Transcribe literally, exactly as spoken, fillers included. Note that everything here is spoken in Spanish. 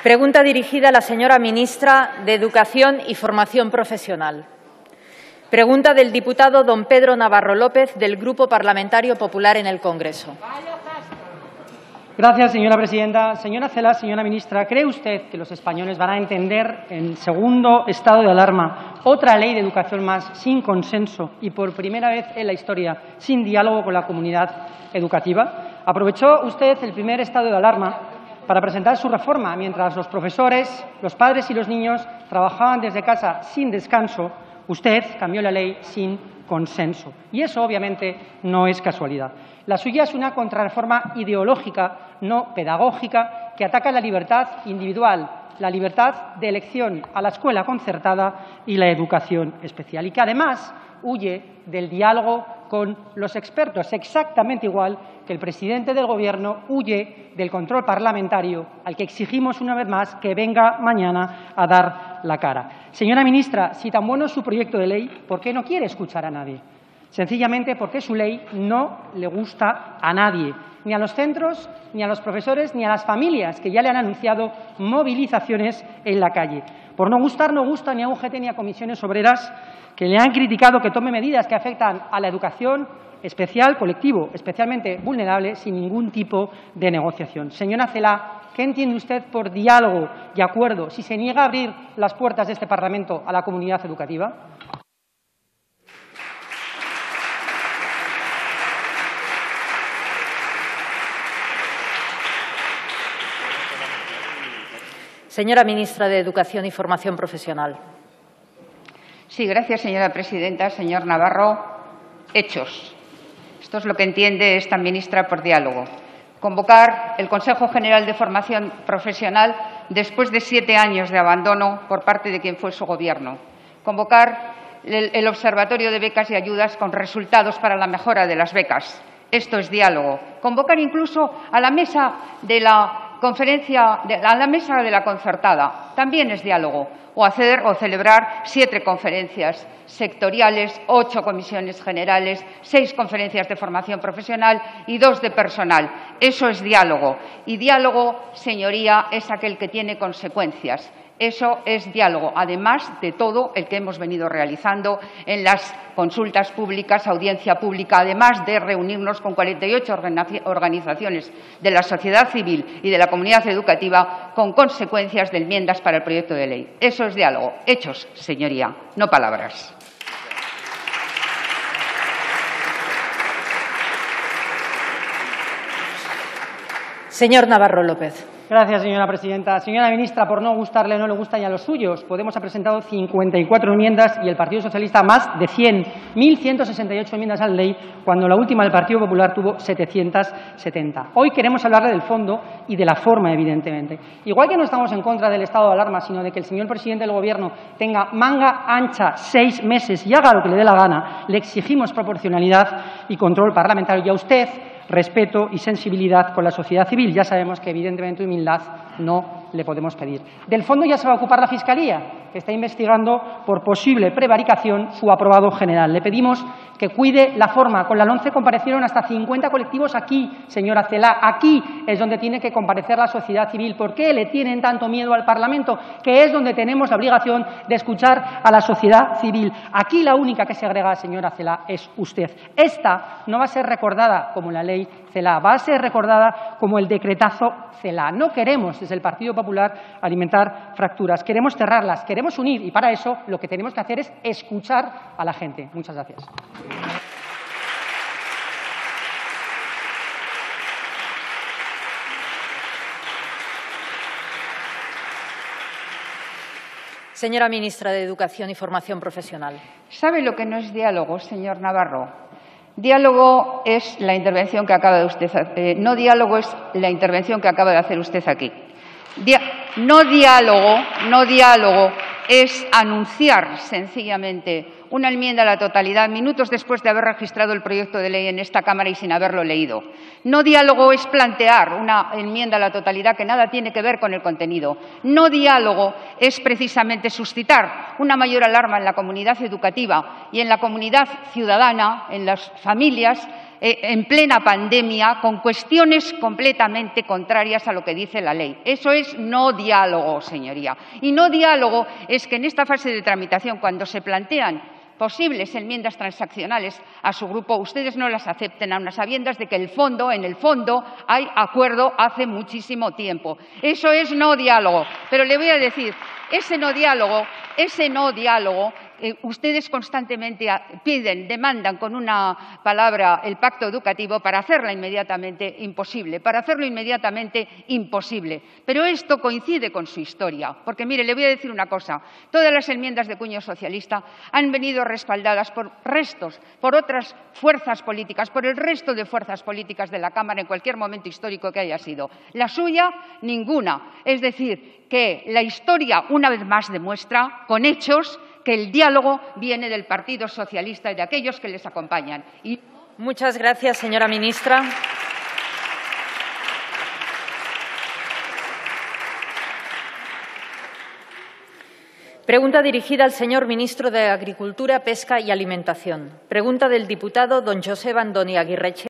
Pregunta dirigida a la señora ministra de Educación y Formación Profesional. Pregunta del diputado don Pedro Navarro López, del Grupo Parlamentario Popular en el Congreso. Gracias, señora presidenta. Señora Celaá, señora ministra, ¿cree usted que los españoles van a entender en segundo estado de alarma otra ley de educación más sin consenso y por primera vez en la historia sin diálogo con la comunidad educativa? Aprovechó usted el primer estado de alarma para presentar su reforma mientras los profesores, los padres y los niños trabajaban desde casa sin descanso. Usted cambió la ley sin consenso. Y eso, obviamente, no es casualidad. La suya es una contrarreforma ideológica, no pedagógica, que ataca la libertad individual, la libertad de elección a la escuela concertada y la educación especial. Y que, además, huye del diálogo con los expertos, exactamente igual que el presidente del Gobierno huye del control parlamentario, al que exigimos una vez más que venga mañana a dar la cara. Señora ministra, si tan bueno es su proyecto de ley, ¿por qué no quiere escuchar a nadie? Sencillamente porque su ley no le gusta a nadie, ni a los centros, ni a los profesores, ni a las familias, que ya le han anunciado movilizaciones en la calle. Por no gustar, no gusta ni a U G T ni a comisiones obreras, que le han criticado que tome medidas que afectan a la educación especial, colectivo, especialmente vulnerable, sin ningún tipo de negociación. Señora Celaá, ¿qué entiende usted por diálogo y acuerdo si se niega a abrir las puertas de este Parlamento a la comunidad educativa? Señora ministra de Educación y Formación Profesional. Sí, gracias, señora presidenta. Señor Navarro, hechos. Esto es lo que entiende esta ministra por diálogo. Convocar el Consejo General de Formación Profesional después de siete años de abandono por parte de quien fue su Gobierno. Convocar el, el Observatorio de Becas y Ayudas con resultados para la mejora de las becas. Esto es diálogo. Convocar incluso a la mesa de la conferencia, de, a la mesa de la concertada. También es diálogo. O hacer o celebrar siete conferencias sectoriales, ocho comisiones generales, seis conferencias de formación profesional y dos de personal. Eso es diálogo. Y diálogo, señoría, es aquel que tiene consecuencias. Eso es diálogo, además de todo el que hemos venido realizando en las consultas públicas, audiencia pública, además de reunirnos con cuarenta y ocho organizaciones de la sociedad civil y de la comunidad educativa con consecuencias de enmiendas para el proyecto de ley. Eso es diálogo. Hechos, señoría, no palabras. Señor Navarro López. Gracias, señora presidenta. Señora ministra, por no gustarle, no le gusta ni a los suyos. Podemos ha presentado cincuenta y cuatro enmiendas y el Partido Socialista más de cien. mil ciento sesenta y ocho enmiendas a la ley, cuando la última del Partido Popular tuvo setecientas setenta. Hoy queremos hablarle del fondo y de la forma, evidentemente. Igual que no estamos en contra del estado de alarma, sino de que el señor presidente del Gobierno tenga manga ancha seis meses y haga lo que le dé la gana, le exigimos proporcionalidad y control parlamentario. Y a usted, respeto y sensibilidad con la sociedad civil. Ya sabemos que, evidentemente, humildad no le podemos pedir. Del fondo ya se va a ocupar la Fiscalía, que está investigando por posible prevaricación su aprobado general. Le pedimos que cuide la forma. Con la LOMCE comparecieron hasta cincuenta colectivos aquí, señora Celaá. Aquí es donde tiene que comparecer la sociedad civil. ¿Por qué le tienen tanto miedo al Parlamento? Que es donde tenemos la obligación de escuchar a la sociedad civil. Aquí la única que segrega, señora Celaá, es usted. Esta no va a ser recordada como la ley Celaá, va a ser recordada como el decretazo Celaá. No queremos, desde el Partido Popular, alimentar fracturas. Queremos cerrarlas, queremos unir y para eso lo que tenemos que hacer es escuchar a la gente. Muchas gracias. Señora ministra de Educación y Formación Profesional. ¿Sabe lo que no es diálogo, señor Navarro? Diálogo es la intervención que acaba de usted hacer. Eh, no diálogo es la intervención que acaba de hacer usted aquí. Dia no diálogo, no diálogo es anunciar sencillamente una enmienda a la totalidad minutos después de haber registrado el proyecto de ley en esta Cámara y sin haberlo leído. No diálogo es plantear una enmienda a la totalidad que nada tiene que ver con el contenido. No diálogo es precisamente suscitar una mayor alarma en la comunidad educativa y en la comunidad ciudadana, en las familias, eh, en plena pandemia con cuestiones completamente contrarias a lo que dice la ley. Eso es no diálogo, señoría. Y no diálogo es que en esta fase de tramitación, cuando se plantean posibles enmiendas transaccionales a su grupo, ustedes no las acepten, aun a sabiendas de que el fondo, en el fondo hay acuerdo hace muchísimo tiempo. Eso es no diálogo. Pero le voy a decir, ese no diálogo, ese no diálogo, eh, ustedes constantemente piden, demandan con una palabra el pacto educativo para hacerla inmediatamente imposible, para hacerlo inmediatamente imposible. Pero esto coincide con su historia, porque mire, le voy a decir una cosa, todas las enmiendas de cuño socialista han venido respaldadas por restos, por otras fuerzas políticas, por el resto de fuerzas políticas de la Cámara en cualquier momento histórico que haya sido. La suya, ninguna. Es decir, que la historia una vez más demuestra, con hechos, que el diálogo viene del Partido Socialista y de aquellos que les acompañan. Y... Muchas gracias, señora ministra. Pregunta dirigida al señor ministro de Agricultura, Pesca y Alimentación. Pregunta del diputado don José Andoni Aguirreche.